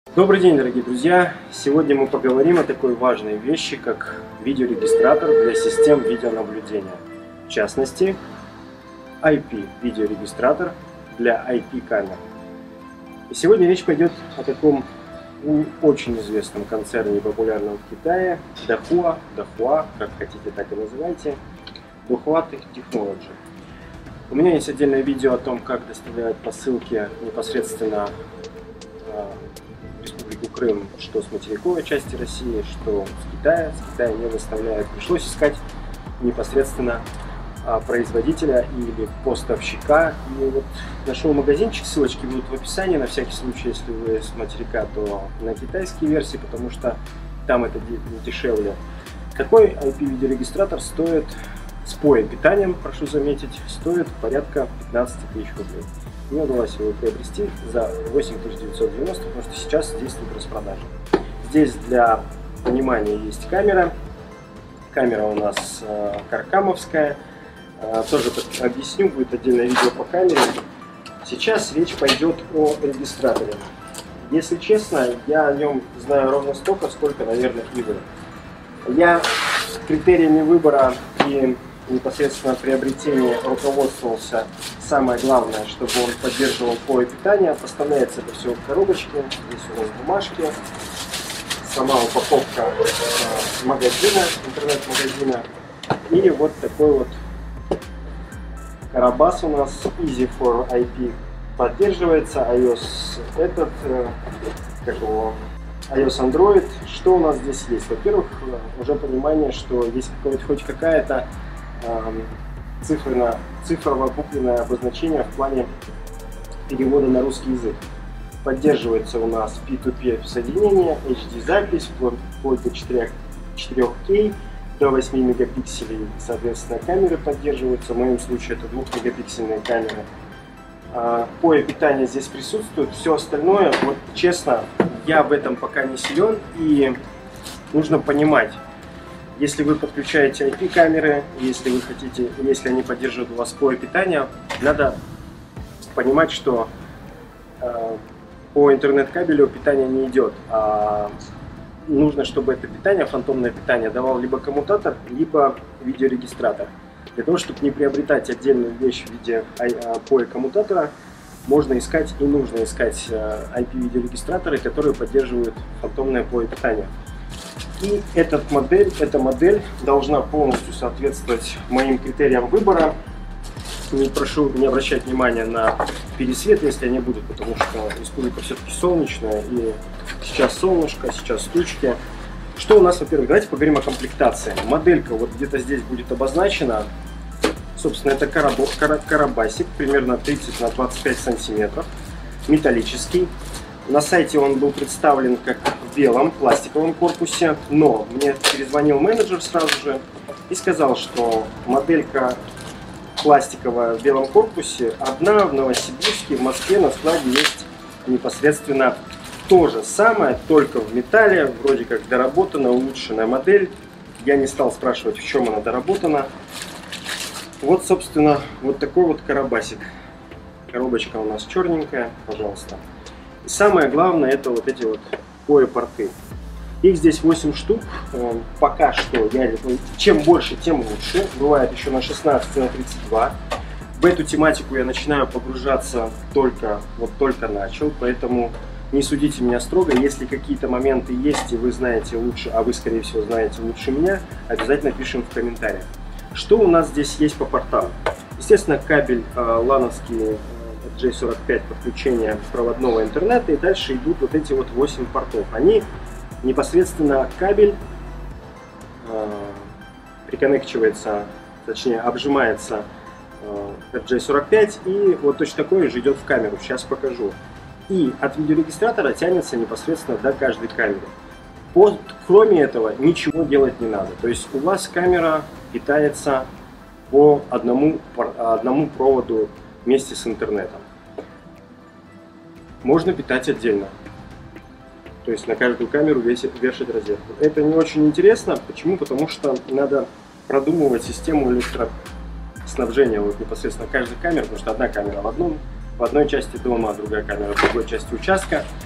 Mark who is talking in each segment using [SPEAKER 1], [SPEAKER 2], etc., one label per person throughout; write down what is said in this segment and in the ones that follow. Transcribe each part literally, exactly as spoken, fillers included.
[SPEAKER 1] Добрый день, дорогие друзья! Сегодня мы поговорим о такой важной вещи, как видеорегистратор для систем видеонаблюдения. В частности, ай пи-видеорегистратор для ай пи-камер. И сегодня речь пойдет о таком очень известном концерне, популярном в Китае, Dahua, Dahua, как хотите, так и называйте, Dahua Technology. У меня есть отдельное видео о том, как доставляют посылки непосредственно в Республику Крым, что с материковой части России, что с Китая. С Китая не доставляют. Пришлось искать непосредственно производителя или поставщика. И вот нашел магазинчик, ссылочки будут в описании, на всякий случай, если вы с материка, то на китайские версии, потому что там это дешевле. Такой ай пи-видеорегистратор стоит с поепитанием, прошу заметить, стоит порядка пятнадцати тысяч рублей. Мне удалось его приобрести за восемь тысяч девятьсот девяносто, потому что сейчас действует распродажа. Здесь для понимания есть камера. Камера у нас э, каркамовская. Э, тоже объясню, будет отдельное видео по камере. Сейчас речь пойдет о регистраторе. Если честно, я о нем знаю ровно столько, сколько, наверное, и вы. Я критериями выбора и непосредственно приобретения руководствовался. Самое главное, чтобы он поддерживал поепитание. Поставляется это все в коробочке. Здесь у нас бумажки. Сама упаковка э, магазина, интернет-магазина. И вот такой вот карабас у нас Easy for ай пи поддерживается. iOS этот, э, как его, iOS Android. Что у нас здесь есть? Во-первых, уже понимание, что есть хоть какая-то цифренно, цифрово-буквенное обозначение в плане перевода на русский язык. Поддерживается у нас пи ту пи соединение, эйч ди запись, вплоть до четырех кей, до восьми мегапикселей, соответственно, камеры поддерживаются. В моем случае это двухмегапиксельные камеры. Поепитание здесь присутствует. Все остальное, вот честно, я в этом пока не силен, и нужно понимать. Если вы подключаете ай пи-камеры, если вы хотите, если они поддерживают у вас поепитание, надо понимать, что э, по интернет-кабелю питание не идет. А нужно, чтобы это питание, фантомное питание, давал либо коммутатор, либо видеорегистратор. Для того, чтобы не приобретать отдельную вещь в виде поe-коммутатора, можно искать и нужно искать ай пи-видеорегистраторы, которые поддерживают фантомное поепитание. И этот модель, эта модель должна полностью соответствовать моим критериям выбора. Не прошу не обращать внимания на пересвет, если они будут, потому что республика все-таки солнечная, и сейчас солнышко, сейчас тучки. Что у нас, во-первых, давайте поговорим о комплектации. Моделька вот где-то здесь будет обозначена. Собственно, это карабасик, примерно тридцать на двадцать пять сантиметров, металлический. На сайте он был представлен как в белом пластиковом корпусе, но мне перезвонил менеджер сразу же и сказал, что моделька пластиковая в белом корпусе одна в Новосибирске, в Москве на складе есть непосредственно то же самое, только в металле, вроде как доработана, улучшенная модель. Я не стал спрашивать, в чем она доработана. Вот, собственно, вот такой вот карабасик. Коробочка у нас черненькая, пожалуйста. И самое главное, это вот эти вот поe-порты. Их здесь восемь штук. Пока что, я, чем больше, тем лучше. Бывает еще на шестнадцать, на тридцать два. В эту тематику я начинаю погружаться только, вот только начал. Поэтому не судите меня строго. Если какие-то моменты есть, и вы знаете лучше, а вы, скорее всего, знаете лучше меня, обязательно пишем в комментариях. Что у нас здесь есть по портам? Естественно, кабель лановский джей сорок пять подключения проводного интернета, и дальше идут вот эти вот восемь портов. Они непосредственно кабель э, приконнекчивается, точнее обжимается э, джей сорок пять, и вот точно такой же идет в камеру. Сейчас покажу. И от видеорегистратора тянется непосредственно до каждой камеры. Под, кроме этого ничего делать не надо. То есть у вас камера питается по одному, по одному проводу вместе с интернетом. Можно питать отдельно. То есть на каждую камеру вешать розетку. Это не очень интересно. Почему? Потому что надо продумывать систему электроснабжения вот непосредственно каждой камеры, потому что одна камера в, одном, в одной части дома, а другая камера в другой части участка.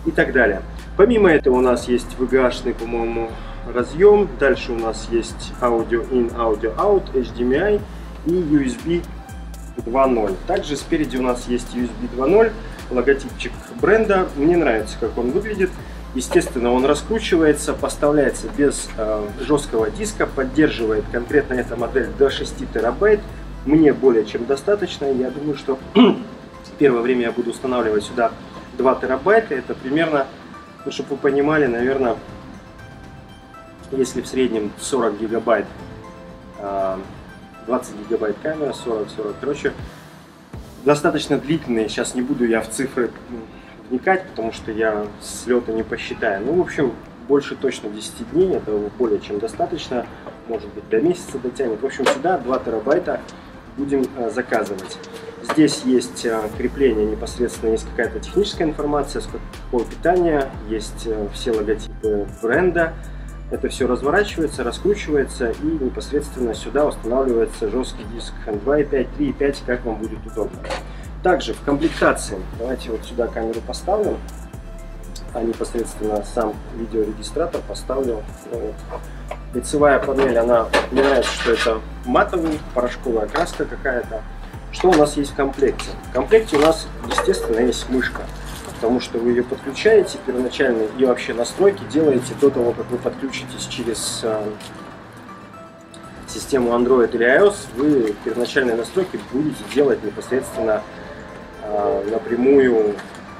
[SPEAKER 1] и так далее. Помимо этого у нас есть ви джи эй-шный, по-моему, разъем. Дальше у нас есть аудио in, аудио out, эйч ди эм ай и ю эс би два ноль. Также спереди у нас есть ю эс би два ноль, логотипчик бренда. Мне нравится, как он выглядит. Естественно, он раскручивается, поставляется без э, жесткого диска, поддерживает конкретно эта модель до шести терабайт. Мне более чем достаточно. Я думаю, что первое время я буду устанавливать сюда два терабайта. Это примерно, ну, чтобы вы понимали, наверное, если в среднем сорок гигабайт, э, двадцать гигабайт камера, сорок сорок, короче, достаточно длительные. Сейчас не буду я в цифры вникать, потому что я с лета не посчитаю. Ну, в общем, больше точно десяти дней, это более чем достаточно, может быть, до месяца дотянет. В общем, сюда два терабайта будем э, заказывать. Здесь есть э, крепление непосредственно, есть какая-то техническая информация, какое питание, есть э, все логотипы бренда. Это все разворачивается, раскручивается и непосредственно сюда устанавливается жесткий диск два и пять, три и пять, как вам будет удобно. Также в комплектации, давайте вот сюда камеру поставлю, а непосредственно сам видеорегистратор поставлю. Ну, вот. Лицевая панель, она, мне нравится, что это матовый, порошковая краска какая-то. Что у нас есть в комплекте? В комплекте у нас, естественно, есть мышка, потому что вы ее подключаете первоначально и вообще настройки делаете до того, как вы подключитесь через э, систему Android или iOS. Вы первоначальные настройки будете делать непосредственно напрямую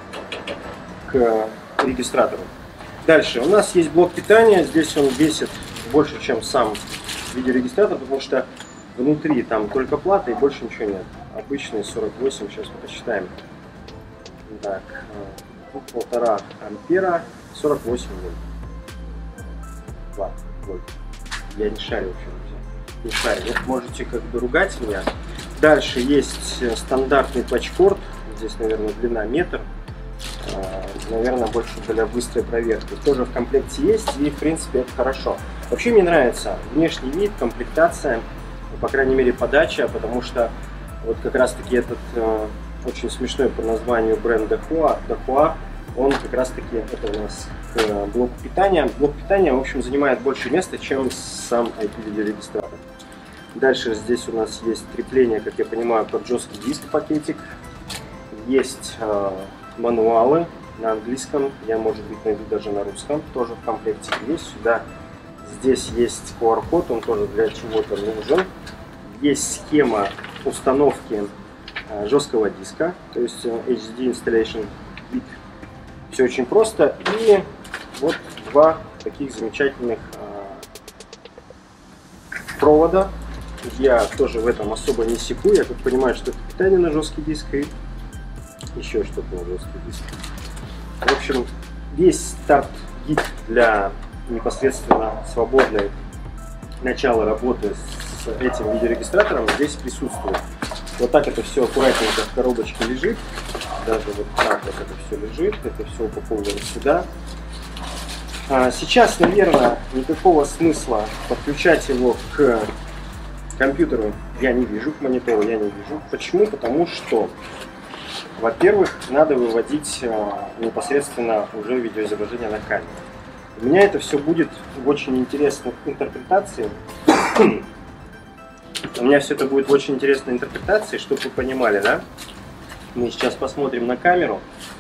[SPEAKER 1] к регистратору. Дальше у нас есть блок питания. Здесь он весит больше, чем сам видеорегистратор, потому что внутри там только плата и больше ничего нет. Обычный сорок восемь, сейчас мы посчитаем. Так, полтора ампера, сорок восемь вольт. вольт. Я не шарю вообще. Не шарю. Вот можете как бы ругать меня. Дальше есть стандартный тачкорд. Здесь, наверное, длина метр. Наверное, больше для быстрой проверки. Тоже в комплекте есть, и в принципе это хорошо. Вообще мне нравится внешний вид, комплектация, по крайней мере подача, потому что вот как раз таки этот э, очень смешной по названию бренд Dahua, Dahua, он как раз таки, это у нас к блоку питания. Блок питания, в общем, занимает больше места, чем сам ай пи-видеорегистратор. Дальше здесь у нас есть крепление, как я понимаю, под жесткий диск пакетик. Есть э, мануалы на английском, я, может быть, найду даже на русском, тоже в комплекте есть. Сюда, здесь есть ку ар код, он тоже для чего-то нужен. Есть схема установки э, жесткого диска, то есть э, эйч ди Installation Kit. Все очень просто. И вот два таких замечательных э, провода. Я тоже в этом особо не секу, я как понимаю, что это питание на жесткий диск и еще что-то на жесткий диск. В общем, весь старт-гид для непосредственно свободной начала работы с этим видеорегистратором здесь присутствует. Вот так это все аккуратненько в коробочке лежит. Даже вот так вот это все лежит, это все упаковано сюда. Сейчас, наверное, никакого смысла подключать его к компьютеру я не вижу, к монитору я не вижу. Почему? Потому что, во-первых, надо выводить э, непосредственно уже видеоизображение на камеру. У меня это все будет в очень интересной интерпретации. У меня все это будет в очень интересной интерпретации, чтобы вы понимали, да? Мы сейчас посмотрим на камеру,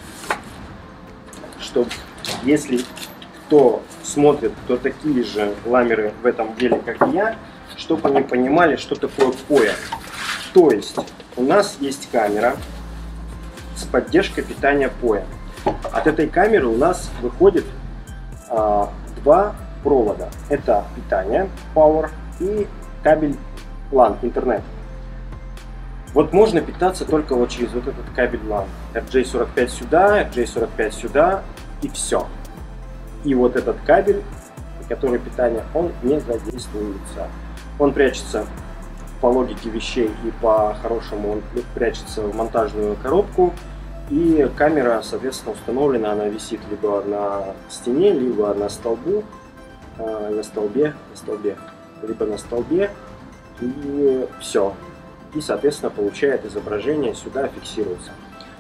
[SPEAKER 1] чтобы, если кто смотрит, кто такие же ламеры в этом деле, как и я, чтобы они понимали, что такое пэ о и. То есть у нас есть камера с поддержкой питания пэ о и. От этой камеры у нас выходит а, два провода. Это питание, power, и кабель лан, интернет. Вот можно питаться только вот через вот этот кабель лан. эр джей сорок пять сюда, эр джей сорок пять сюда, и все. И вот этот кабель, который питание, он не задействуется. Он прячется по логике вещей и по-хорошему он прячется в монтажную коробку. И камера, соответственно, установлена, она висит либо на стене, либо на столбу, э, на столбе, на столбе, либо на столбе, и все. И, соответственно, получает изображение, сюда фиксируется.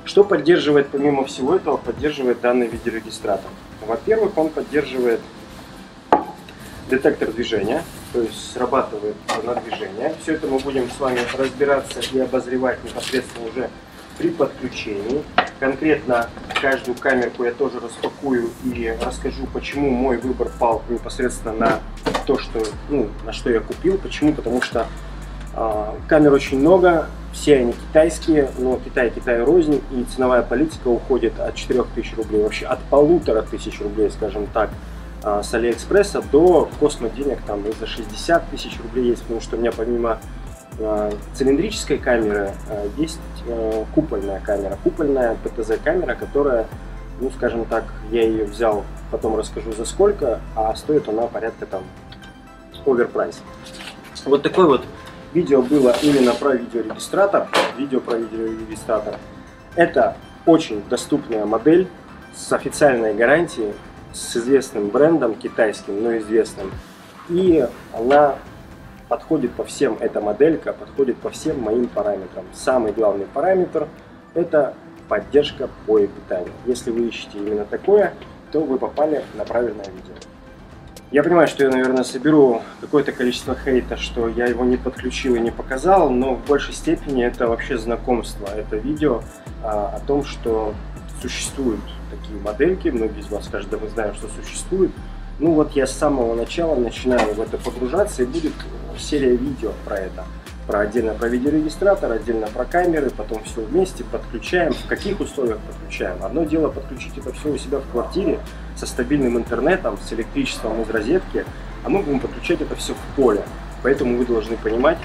[SPEAKER 1] Что поддерживает, помимо всего этого, поддерживает данный видеорегистратор? Во-первых, он поддерживает детектор движения, то есть срабатывает на движение. Все это мы будем с вами разбираться и обозревать непосредственно уже при подключении. Конкретно каждую камерку я тоже распакую и расскажу, почему мой выбор пал непосредственно на то, что, ну, на что я купил. Почему? Потому что э, камер очень много, все они китайские, но Китай Китай рознь, и ценовая политика уходит от четырёх тысяч рублей, вообще от полутора тысяч рублей, скажем так, э, с Алиэкспресса до космоденег, там и за шестьдесят тысяч рублей есть, потому что у меня помимо цилиндрической камеры есть купольная камера, купольная пэ тэ зэ камера, которая, ну скажем так, я ее взял, потом расскажу за сколько, а стоит она порядка там оверпрайс. Вот такое вот видео было именно про видеорегистратор. Видео про видеорегистратор. Это очень доступная модель с официальной гарантией, с известным брендом китайским, но известным, и она подходит по всем, эта моделька подходит по всем моим параметрам. Самый главный параметр — это поддержка боепитания. Если вы ищете именно такое, то вы попали на правильное видео. Я понимаю, что я, наверное, соберу какое-то количество хейта, что я его не подключил и не показал, но в большей степени это вообще знакомство. Это видео а, о том, что существуют такие модельки. Многие из вас скажут, да мы знаем, что существует. Ну вот я с самого начала начинаю в это погружаться, и будет серия видео про это. Про отдельно про видеорегистратор, отдельно про камеры, потом все вместе подключаем. В каких условиях подключаем? Одно дело подключить это все у себя в квартире со стабильным интернетом, с электричеством из розетки, а мы будем подключать это все в поле. Поэтому вы должны понимать,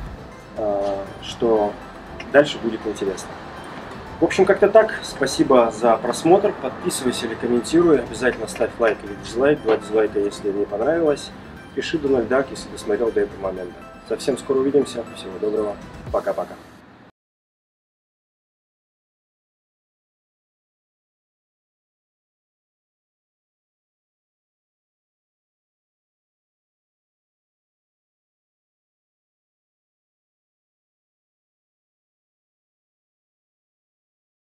[SPEAKER 1] что дальше будет интересно. В общем, как-то так. Спасибо за просмотр. Подписывайся или комментируй. Обязательно ставь лайк или дизлайк. Два дизлайка, если не понравилось. Пиши Donald Duck, если досмотрел до этого момента. Совсем скоро увидимся. Всего доброго. Пока-пока.